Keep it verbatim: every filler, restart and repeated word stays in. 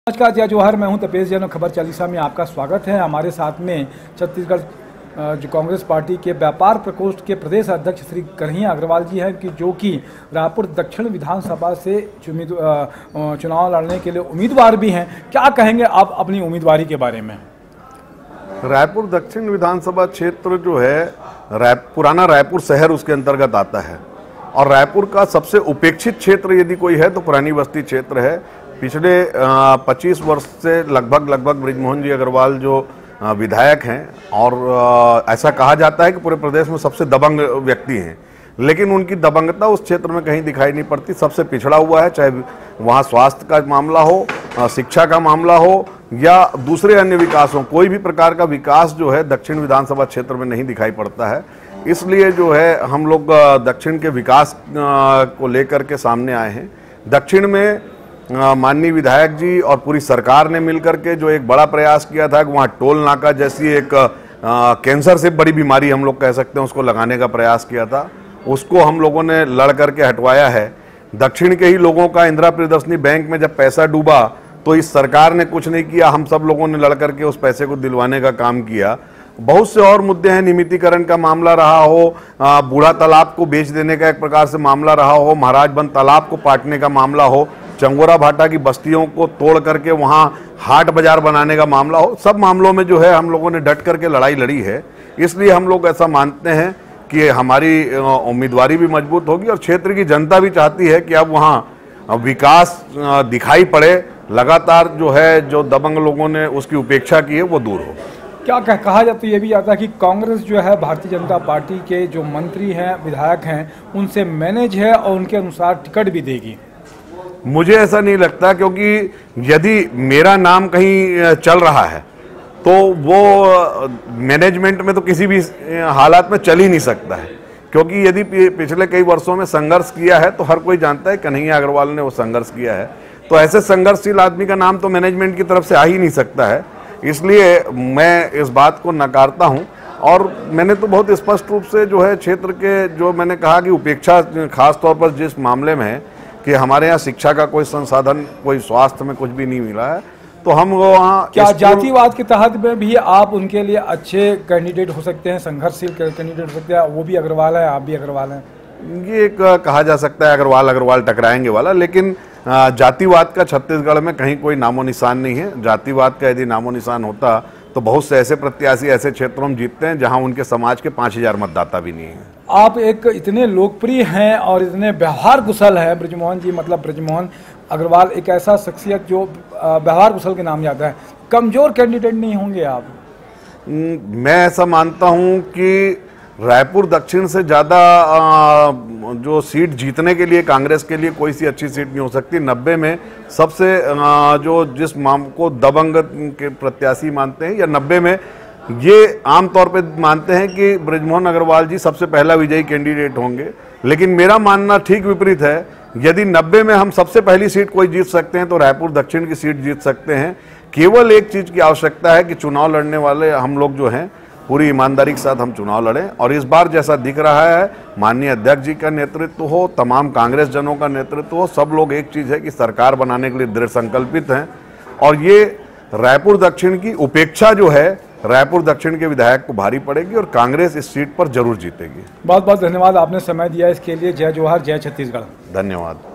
नमस्कार, जय जवाहर। मैं हूं तपेश जैन और खबर चालीसा में आपका स्वागत है। हमारे साथ में छत्तीसगढ़ जो कांग्रेस पार्टी के व्यापार प्रकोष्ठ के प्रदेश अध्यक्ष श्री कन्हैया अग्रवाल जी हैं कि जो कि रायपुर दक्षिण विधानसभा से चुनाव लड़ने के लिए उम्मीदवार भी हैं। क्या कहेंगे आप अपनी उम्मीदवारी के बारे में? रायपुर दक्षिण विधानसभा क्षेत्र जो है राय पुराना रायपुर शहर उसके अंतर्गत आता है और रायपुर का सबसे उपेक्षित क्षेत्र यदि कोई है तो पुरानी बस्ती क्षेत्र है। पिछले पच्चीस वर्ष से लगभग लगभग बृजमोहन जी अग्रवाल जो विधायक हैं और ऐसा कहा जाता है कि पूरे प्रदेश में सबसे दबंग व्यक्ति हैं, लेकिन उनकी दबंगता उस क्षेत्र में कहीं दिखाई नहीं पड़ती। सबसे पिछड़ा हुआ है, चाहे वहाँ स्वास्थ्य का मामला हो, शिक्षा का मामला हो या दूसरे अन्य विकास हो, कोई भी प्रकार का विकास जो है दक्षिण विधानसभा क्षेत्र में नहीं दिखाई पड़ता है। इसलिए जो है हम लोग दक्षिण के विकास को लेकर के सामने आए हैं। दक्षिण में माननीय विधायक जी और पूरी सरकार ने मिलकर के जो एक बड़ा प्रयास किया था कि वहाँ टोल नाका जैसी एक आ, कैंसर से बड़ी बीमारी हम लोग कह सकते हैं उसको लगाने का प्रयास किया था, उसको हम लोगों ने लड़ करके हटवाया है। दक्षिण के ही लोगों का इंदिरा प्रियदर्शनी बैंक में जब पैसा डूबा तो इस सरकार ने कुछ नहीं किया, हम सब लोगों ने लड़ करके उस पैसे को दिलवाने का काम किया। बहुत से और मुद्दे हैं, नियमितीकरण का मामला रहा हो, बूढ़ा तालाब को बेच देने का एक प्रकार से मामला रहा हो, महाराजबंद तालाब को पाटने का मामला हो, चंगोरा भाटा की बस्तियों को तोड़ करके वहाँ हाट बाजार बनाने का मामला हो, सब मामलों में जो है हम लोगों ने डट करके लड़ाई लड़ी है। इसलिए हम लोग ऐसा मानते हैं कि हमारी उम्मीदवारी भी मजबूत होगी और क्षेत्र की जनता भी चाहती है कि अब वहाँ विकास दिखाई पड़े। लगातार जो है जो दबंग लोगों ने उसकी उपेक्षा की है वो दूर हो। क्या कह, कहा जाता है, ये भी जाता है कि कांग्रेस जो है भारतीय जनता पार्टी के जो मंत्री हैं, विधायक हैं, उनसे मैनेज है और उनके अनुसार टिकट भी देगी। मुझे ऐसा नहीं लगता, क्योंकि यदि मेरा नाम कहीं चल रहा है तो वो मैनेजमेंट में तो किसी भी हालात में चल ही नहीं सकता है, क्योंकि यदि पिछले कई वर्षों में संघर्ष किया है तो हर कोई जानता है कन्हैया अग्रवाल ने वो संघर्ष किया है, तो ऐसे संघर्षशील आदमी का नाम तो मैनेजमेंट की तरफ से आ ही नहीं सकता है। इसलिए मैं इस बात को नकारता हूं और मैंने तो बहुत स्पष्ट रूप से जो है क्षेत्र के जो मैंने कहा कि उपेक्षा खास तौर पर जिस मामले में है कि हमारे यहाँ शिक्षा का कोई संसाधन, कोई स्वास्थ्य में कुछ भी नहीं मिला है, तो हम वहाँ क्या जातिवाद के तहत में भी आप उनके लिए अच्छे कैंडिडेट हो सकते हैं, संघर्षशील कैंडिडेट हो सकते हैं? वो भी अग्रवाल है, आप भी अग्रवाल हैं। ये एक कहा जा सकता है अग्रवाल अग्रवाल टकराएंगे वाला, लेकिन जातिवाद का छत्तीसगढ़ में कहीं कोई नामो निशान नहीं है। जातिवाद का यदि नामो निशान होता तो बहुत से ऐसे प्रत्याशी ऐसे क्षेत्रों में जीतते हैं जहां उनके समाज के पाँच हजार मतदाता भी नहीं है। आप एक इतने लोकप्रिय हैं और इतने व्यवहार कुशल हैं, बृजमोहन जी मतलब बृजमोहन अग्रवाल एक ऐसा शख्सियत जो व्यवहार कुशल के नाम जाता है, कमजोर कैंडिडेट नहीं होंगे आप? मैं ऐसा मानता हूं कि रायपुर दक्षिण से ज़्यादा जो सीट जीतने के लिए कांग्रेस के लिए कोई सी अच्छी सीट नहीं हो सकती। नब्बे में सबसे जो जिस माम को दबंग के प्रत्याशी मानते हैं या नब्बे में ये आमतौर पे मानते हैं कि बृजमोहन अग्रवाल जी सबसे पहला विजयी कैंडिडेट होंगे, लेकिन मेरा मानना ठीक विपरीत है। यदि नब्बे में हम सबसे पहली सीट कोई जीत सकते हैं तो रायपुर दक्षिण की सीट जीत सकते हैं। केवल एक चीज़ की आवश्यकता है कि चुनाव लड़ने वाले हम लोग जो हैं पूरी ईमानदारी के साथ हम चुनाव लड़ें और इस बार जैसा दिख रहा है माननीय अध्यक्ष जी का नेतृत्व हो, तमाम कांग्रेस जनों का नेतृत्व हो, सब लोग एक चीज़ है कि सरकार बनाने के लिए दृढ़ संकल्पित हैं और ये रायपुर दक्षिण की उपेक्षा जो है रायपुर दक्षिण के विधायक को भारी पड़ेगी और कांग्रेस इस सीट पर जरूर जीतेगी। बहुत बहुत धन्यवाद, आपने समय दिया इसके लिए। जय जवाहर, जय छत्तीसगढ़। धन्यवाद।